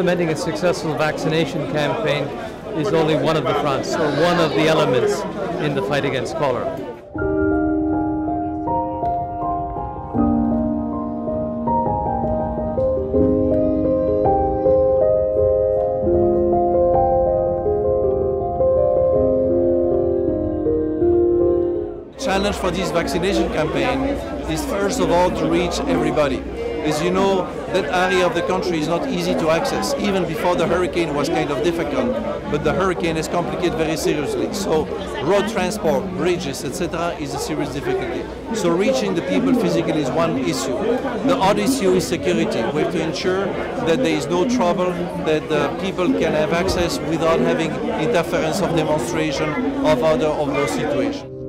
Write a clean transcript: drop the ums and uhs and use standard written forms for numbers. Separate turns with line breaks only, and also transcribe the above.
implementing a successful vaccination campaign is only one of the fronts, or one of the elements in the fight against cholera.
Challenge for this vaccination campaign is first of all to reach everybody. As you know, that area of the country is not easy to access. Even before the hurricane was kind of difficult, but the hurricane has complicated very seriously. So road transport, bridges, etc. is a serious difficulty. So reaching the people physically is one issue. The other issue is security. We have to ensure that there is no trouble, that the people can have access without having interference of demonstration of other of those situations.